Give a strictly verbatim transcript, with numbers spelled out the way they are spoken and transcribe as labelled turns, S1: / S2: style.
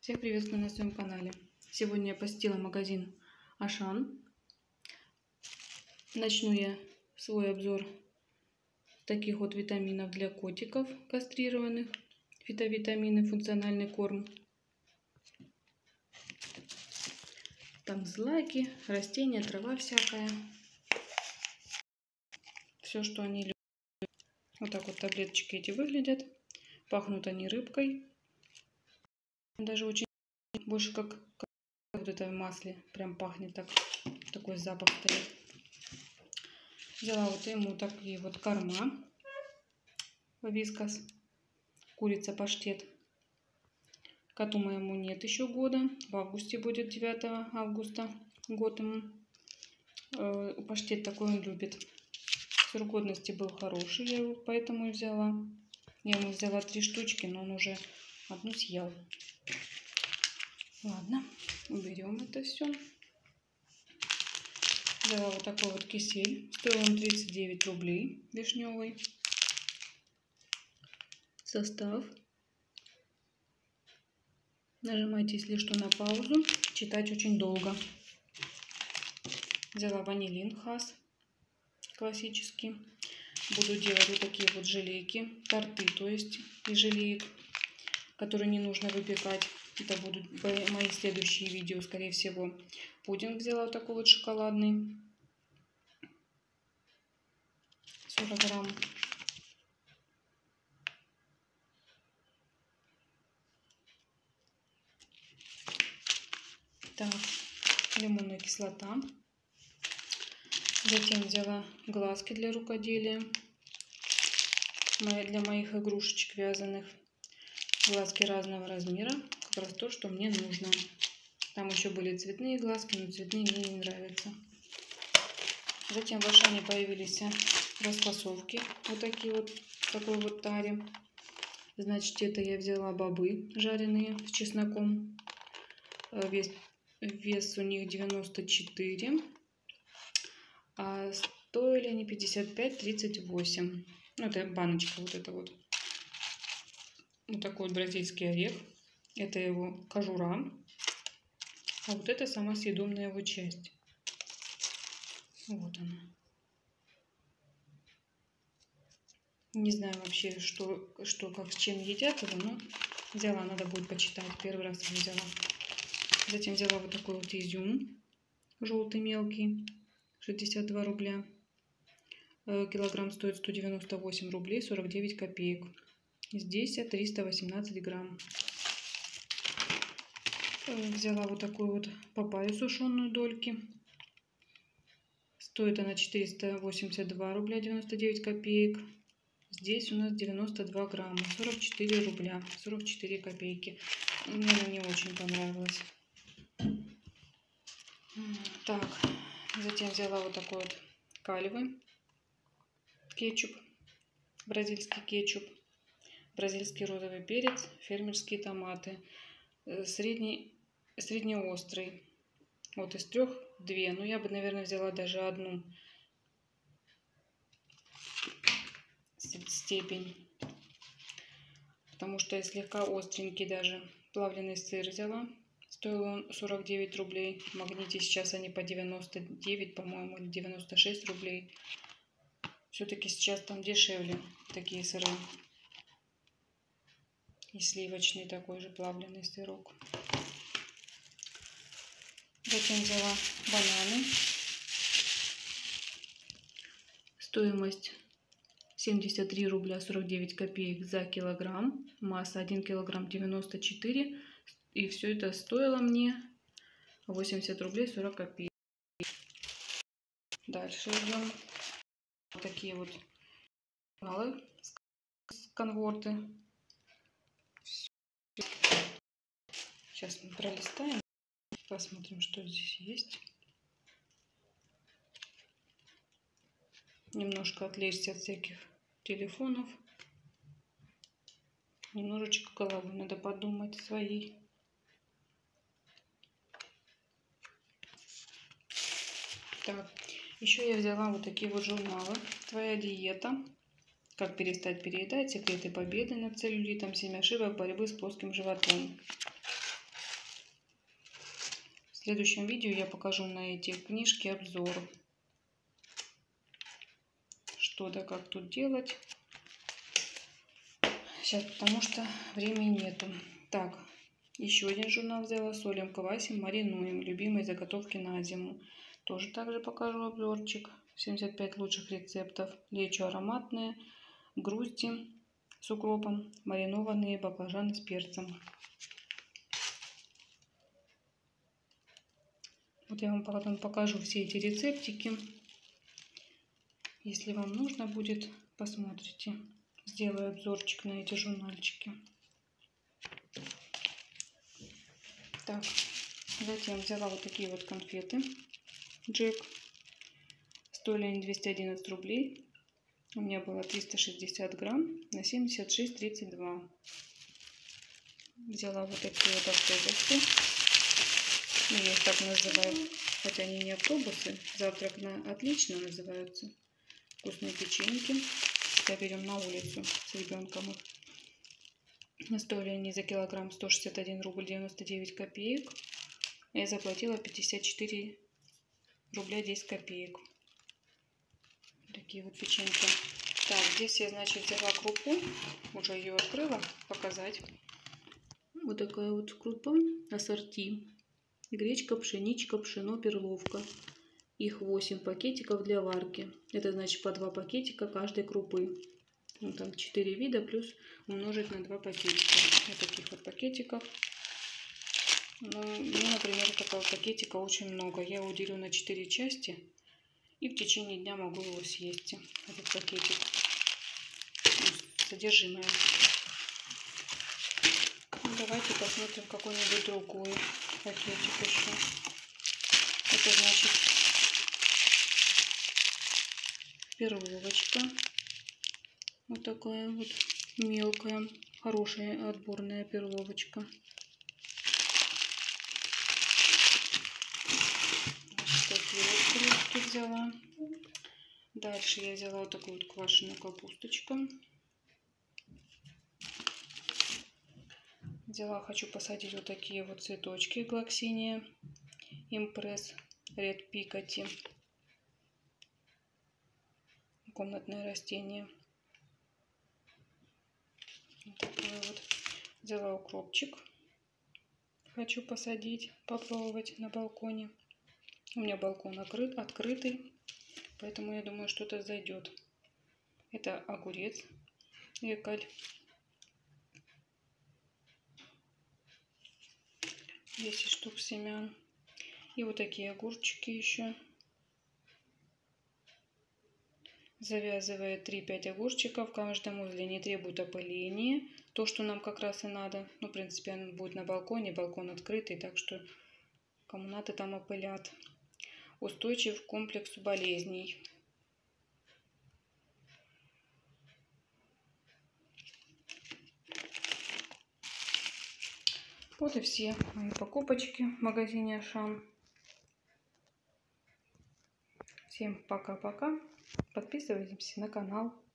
S1: Всех приветствую на своем канале. Сегодня я посетила магазин Ашан. Начну я свой обзор таких вот витаминов для котиков кастрированных. Фитовитамины, функциональный корм. Там злаки, растения, трава всякая. Все, что они любят. Вот так вот таблеточки эти выглядят. Пахнут они рыбкой. Даже очень больше как, как вот это в масле. Прям пахнет так. Такой запах стоит. Взяла вот ему такие вот корма. Вискас. Курица паштет. Коту моему нет еще года. В августе будет, девятого августа. Год ему. Э, паштет такой он любит. Срок годности был хороший, я его поэтому и взяла. Я ему взяла три штучки, но он уже одну съел. Ладно, уберем это все. Взяла вот такой вот кисель. Стоил он тридцать девять рублей, вишневый. Состав. Нажимайте, если что, на паузу. Читать очень долго. Взяла ванилин Хас. Классический. Буду делать вот такие вот желейки. Торты, то есть из желеек, которые не нужно выпекать. Это будут мои следующие видео, скорее всего. Пудинг взяла вот такой вот шоколадный. сорок грамм. Так, лимонная кислота. Затем взяла глазки для рукоделия. Для моих игрушечек вязаных. Глазки разного размера. Как раз то, что мне нужно. Там еще были цветные глазки, но цветные мне не нравятся. Затем в Ашане появились распасовки. Вот такие вот, в такой вот таре. Значит, это я взяла бобы жареные с чесноком. Вес, вес у них девяносто четыре. А стоили они пятьдесят пять тридцать восемь. Ну, это баночка вот эта вот. Вот такой вот бразильский орех. Это его кожура. А вот это сама съедобная его часть. Вот она. Не знаю вообще, что, что как с чем едят его, но взяла, надо будет почитать. Первый раз я взяла. Затем взяла вот такой вот изюм. Желтый мелкий. шестьдесят два рубля. Килограмм стоит сто девяносто восемь рублей сорок девять копеек. Здесь триста восемнадцать грамм. Взяла вот такую вот папайю сушеную дольки. Стоит она четыреста восемьдесят два рубля девяносто девять копеек. Здесь у нас девяносто два грамма. сорок четыре рубля сорок четыре копейки. Мне она не очень понравилась. Так, затем взяла вот такой вот калевый кетчуп. Бразильский кетчуп. Бразильский розовый перец. Фермерские томаты. Средний, среднеострый. Вот из трех две. Ну, я бы, наверное, взяла даже одну степень. Потому что я слегка остренький даже. Плавленый сыр взяла. Стоил он сорок девять рублей. В Магните сейчас они по девяносто девять, по-моему, или девяносто шесть рублей. Все-таки сейчас там дешевле такие сыры. И сливочный такой же плавленый сырок. Затем взяла бананы. Стоимость семьдесят три рубля сорок девять копеек за килограмм. Масса один килограмм девяносто четыре. И все это стоило мне восемьдесят рублей сорок копеек. Дальше идем. Вот такие вот малы, конворты. Сейчас мы пролистаем. Посмотрим, что здесь есть. Немножко отвлечься от всяких телефонов. Немножечко головой надо подумать своей. Так, еще я взяла вот такие вот журналы. Твоя диета. Как перестать переедать. Секреты победы над целлюлитом. Семь ошибок борьбы с плоским животом. В следующем видео я покажу на эти книжки обзор. Что да как тут делать. Сейчас, потому что времени нету. Так, еще один журнал взяла. Солим, квасим, маринуем. Любимые заготовки на зиму. Тоже также покажу обзорчик. семьдесят пять лучших рецептов. Лечо ароматные. Грузди с укропом. Маринованные баклажаны с перцем. Вот я вам потом покажу все эти рецептики. Если вам нужно будет, посмотрите. Сделаю обзорчик на эти журнальчики. Так, затем взяла вот такие вот конфеты Джек. Стоили они двести одиннадцать рублей. У меня было триста шестьдесят грамм на семьдесят шесть тридцать два. Взяла вот такие вот автобусы. Ну, я их так называю, хотя они не автобусы. Завтрак на отлично называются. Вкусные печеньки. Сейчас берем на улицу с ребенком их. Стоили они за килограмм сто шестьдесят один рубль девяносто девять копеек. Я заплатила пятьдесят четыре рубля десять копеек. Такие вот печеньки. Так, здесь я, значит, взяла крупу. Уже ее открыла. Показать. Вот такая вот крупа. Ассорти. Гречка, пшеничка, пшено, перловка. Их восемь пакетиков для варки. Это значит по два пакетика каждой крупы. Ну, там четыре вида плюс умножить на два пакетика. Вот таких вот пакетиков. Ну, мне, например, такого пакетика очень много. Я его делю на четыре части. И в течение дня могу его съесть. Этот пакетик. Содержимое. Ну, давайте посмотрим какой-нибудь другой пакетик еще. Это значит перловочка. Вот такая вот мелкая, хорошая отборная перловочка. Значит, такие вот кружки взяла. Дальше я взяла вот такую вот квашеную капусточку. Взяла, хочу посадить вот такие вот цветочки глоксиния импресс ред пикати. Комнатное растение. Вот такое вот. Взяла укропчик. Хочу посадить, попробовать на балконе. У меня балкон открыт, открытый, поэтому я думаю, что-то зайдет. Это огурец эколь. десять штук семян. И вот такие огурчики еще. Завязывая три-пять огурчиков в каждом узле. Не требует опыления. То, что нам как раз и надо. Ну, в принципе, он будет на балконе. Балкон открытый, так что кому надо, там опылят. Устойчив к комплексу болезней. Вот и все мои покупочки в магазине Ашан. Всем пока-пока. Подписывайтесь на канал.